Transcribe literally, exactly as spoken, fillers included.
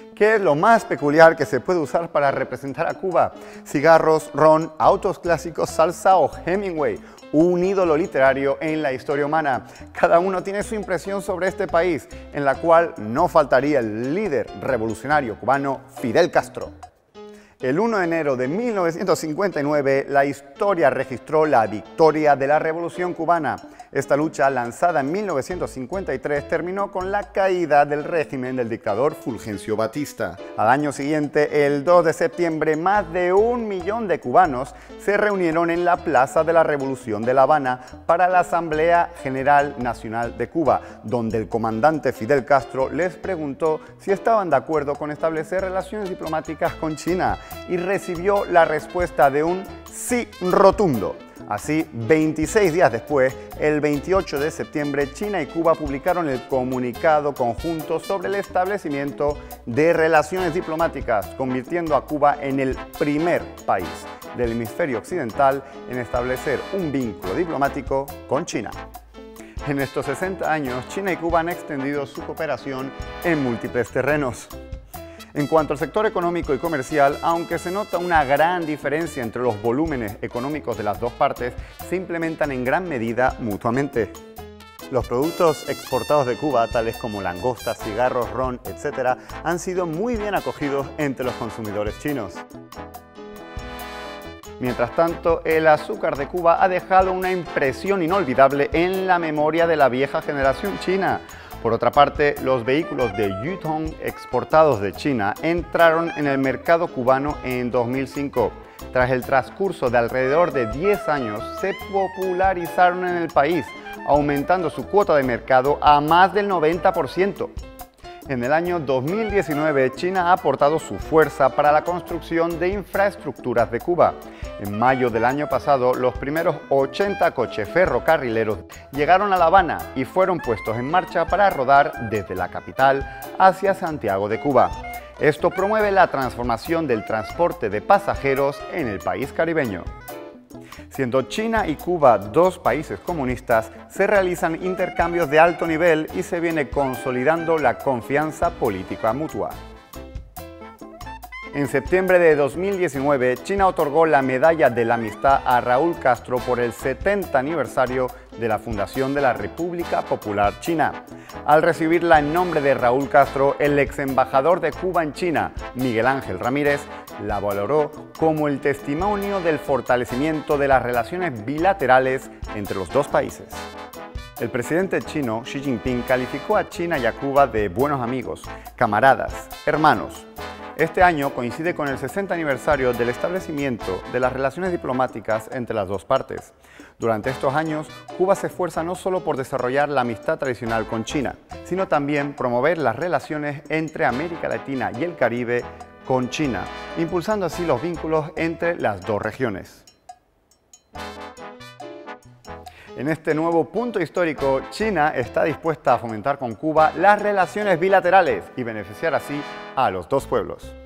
¿Qué es lo más peculiar que se puede usar para representar a Cuba? Cigarros, ron, autos clásicos, salsa o Hemingway, un ídolo literario en la historia humana. Cada uno tiene su impresión sobre este país, en la cual no faltaría el líder revolucionario cubano Fidel Castro. El uno de enero de mil novecientos cincuenta y nueve, la historia registró la victoria de la Revolución Cubana. Esta lucha, lanzada en mil novecientos cincuenta y tres, terminó con la caída del régimen del dictador Fulgencio Batista. Al año siguiente, el dos de septiembre, más de un millón de cubanos se reunieron en la Plaza de la Revolución de La Habana para la Asamblea General Nacional de Cuba, donde el comandante Fidel Castro les preguntó si estaban de acuerdo con establecer relaciones diplomáticas con China, y recibió la respuesta de un sí rotundo. Así, veintiséis días después, el veintiocho de septiembre, China y Cuba publicaron el comunicado conjunto sobre el establecimiento de relaciones diplomáticas, convirtiendo a Cuba en el primer país del hemisferio occidental en establecer un vínculo diplomático con China. En estos sesenta años, China y Cuba han extendido su cooperación en múltiples terrenos. En cuanto al sector económico y comercial, aunque se nota una gran diferencia entre los volúmenes económicos de las dos partes, se implementan en gran medida mutuamente. Los productos exportados de Cuba, tales como langostas, cigarros, ron, etcétera, han sido muy bien acogidos entre los consumidores chinos. Mientras tanto, el azúcar de Cuba ha dejado una impresión inolvidable en la memoria de la vieja generación china. Por otra parte, los vehículos de Yutong exportados de China entraron en el mercado cubano en dos mil cinco. Tras el transcurso de alrededor de diez años, se popularizaron en el país, aumentando su cuota de mercado a más del noventa por ciento. En el año dos mil diecinueve, China ha aportado su fuerza para la construcción de infraestructuras de Cuba. En mayo del año pasado, los primeros ochenta coches ferrocarrileros llegaron a La Habana y fueron puestos en marcha para rodar desde la capital hacia Santiago de Cuba. Esto promueve la transformación del transporte de pasajeros en el país caribeño. Siendo China y Cuba dos países comunistas, se realizan intercambios de alto nivel y se viene consolidando la confianza política mutua. En septiembre de dos mil diecinueve, China otorgó la Medalla de la Amistad a Raúl Castro por el setenta aniversario de la fundación de la República Popular China. Al recibirla en nombre de Raúl Castro, el ex embajador de Cuba en China, Miguel Ángel Ramírez, la valoró como el testimonio del fortalecimiento de las relaciones bilaterales entre los dos países. El presidente chino, Xi Jinping, calificó a China y a Cuba de buenos amigos, camaradas, hermanos. Este año coincide con el sesenta aniversario del establecimiento de las relaciones diplomáticas entre las dos partes. Durante estos años, Cuba se esfuerza no solo por desarrollar la amistad tradicional con China, sino también promover las relaciones entre América Latina y el Caribe con China, impulsando así los vínculos entre las dos regiones. En este nuevo punto histórico, China está dispuesta a fomentar con Cuba las relaciones bilaterales y beneficiar así a los dos pueblos.